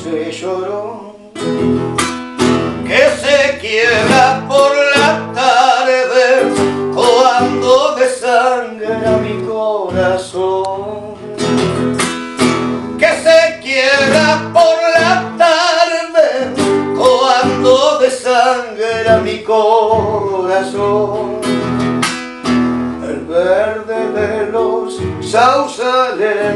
sauce llorón que se quiebra por la tarde cuando desangra mi corazón, que se quiebra por la tarde cuando desangra mi corazón. El verde de los sausales,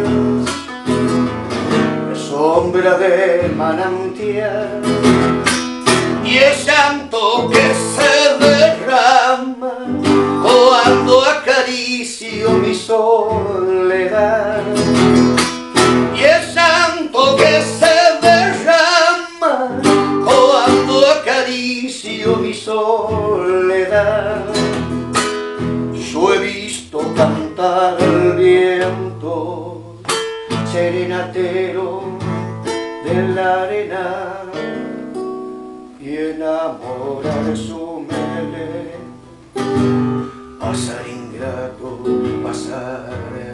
la sombra del manantial y el llanto que se derrama cuando acaricio mi soledad, y el llanto que se derrama cuando acaricio mi soledad. Yo he visto cantar al viento serenatero de la arena y enamorar su melena. Pasar ingrato, pasar,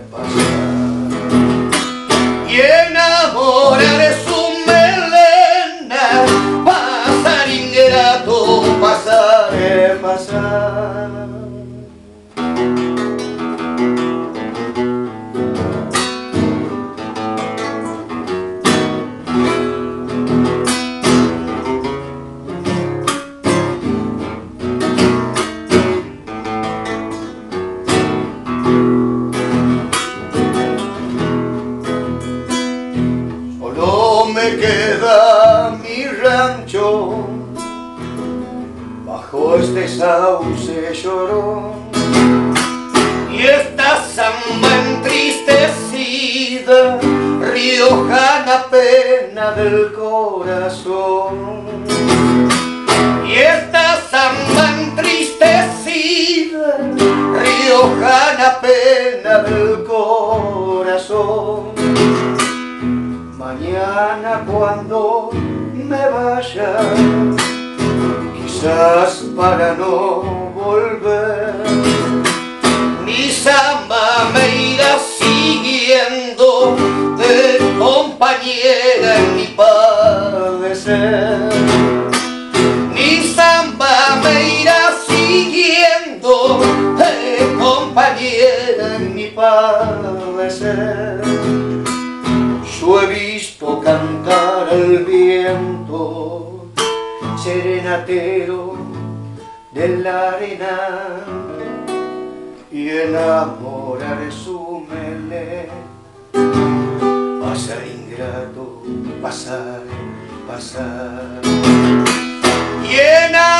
y enamorar su melena. Pasar ingrato, pasar. Me queda mi rancho bajo este sauce llorón y esta samba entristecida, riojana pena del corazón, y esta samba entristecida, riojana pena del corazón. Mañana cuando me vaya, quizás para no volver, mi samba me irá siguiendo de compañera en mi padecer. Mi samba me irá siguiendo de compañera en mi padecer. Yo he visto cantar al viento serenatero de la arena y enamorar su melena. Pasar ingrato, pasar, y enamorar